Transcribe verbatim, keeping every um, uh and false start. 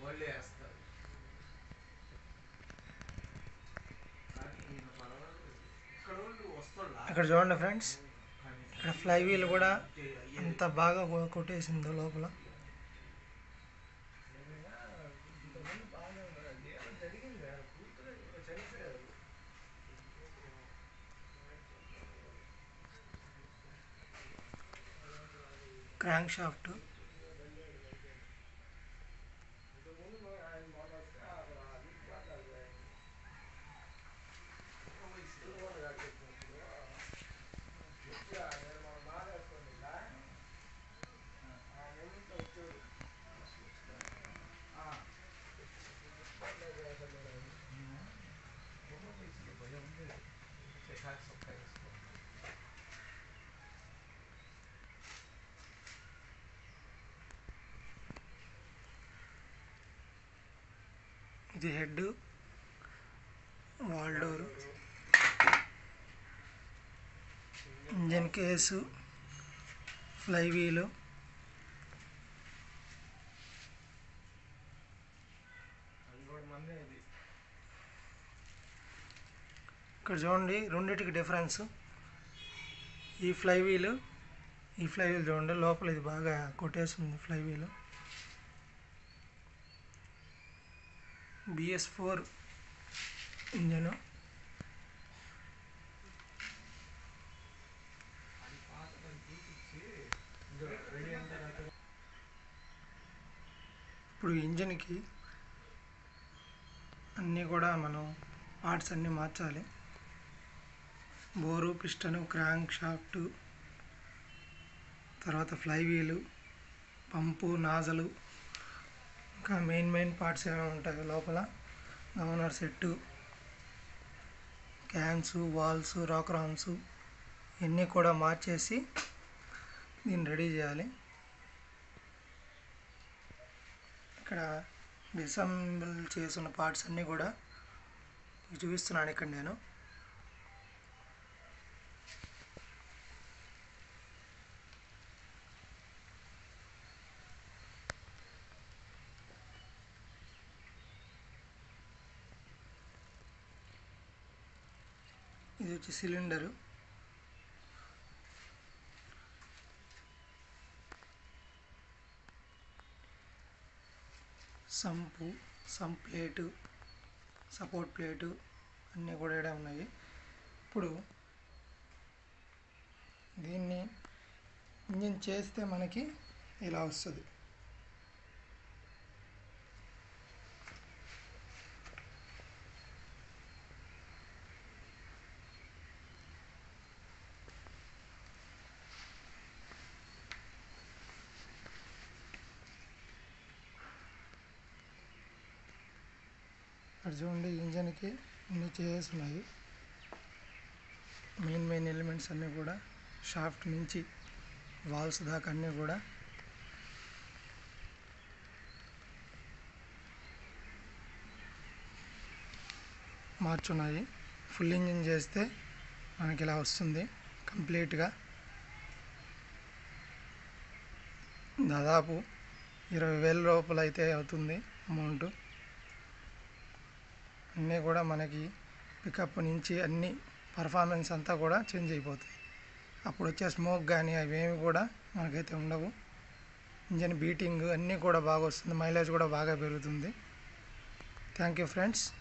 ఇక్కడ చూడండి ఫ్రెండ్స్, ఇక్కడ ఫ్లై వీల్ కూడా ఎంత బాగా కొట్టేసిందో లోపల. క్రాంక్ షాఫ్ట్, ఇది head, wall door, engine case, fly wheel, ఇక్కడ చూడండి రెండింటికి డిఫరెన్స్. ఈ ఫ్లై వీలు ఈ ఫ్లై వీల్ చూడండి, లోపల ఇది బాగా కొట్టేస్తుంది ఫ్లై వీలు. బిఎస్ ఫోర్ ఇంజను, ఇప్పుడు ఇంజన్కి అన్నీ కూడా మనం పార్ట్స్ అన్నీ మార్చాలి. బోరు, పిస్టను, క్రాంక్ షాఫ్ట్, తర్వాత ఫ్లై వీలు, పంపు, నాజలు, ఇంకా మెయిన్ మెయిన్ పార్ట్స్ ఏమైనా ఉంటాయి లోపల. గవర్నర్ సెట్టు, క్యాన్స్, వాల్స్, రాక్రాన్స్ ఇవన్నీ కూడా మార్చేసి దీన్ని రెడీ చేయాలి. ఇక్కడ డిసెంబుల్ చేసిన పార్ట్స్ అన్నీ కూడా చూపిస్తున్నాను ఇక్కడ నేను. ఇది వచ్చి cylinder, sump, sump plate, support plate అన్నీ కూడా ఇక్కడ ఉన్నాయి. ఇప్పుడు దీన్ని ఇంజిన్ చేస్తే మనకి ఇలా వస్తుంది. ఇక్కడ చూడండి, ఇంజన్కి అన్నీ చేస్తున్నాయి. మెయిన్ మెయిన్ ఎలిమెంట్స్ అన్నీ కూడా షాఫ్ట్ నుంచి వాల్స్ దాకా అన్నీ కూడా మార్చున్నాయి. ఫుల్ ఇంజిన్ చేస్తే మనకి ఇలా వస్తుంది కంప్లీట్గా. దాదాపు ఇరవై వేల రూపాయలు అయితే అవుతుంది అమౌంట్. అన్నీ కూడా మనకి పికప్ నుంచి అన్ని పర్ఫార్మెన్స్ అంతా కూడా చేంజ్ అయిపోతాయి. అప్పుడు వచ్చే స్మోక్ కానీ అవేమి కూడా మనకైతే ఉండవు. ఇంజన్ బీటింగ్ అన్నీ కూడా బాగా వస్తుంది, మైలేజ్ కూడా బాగా పెరుగుతుంది. Thank you friends.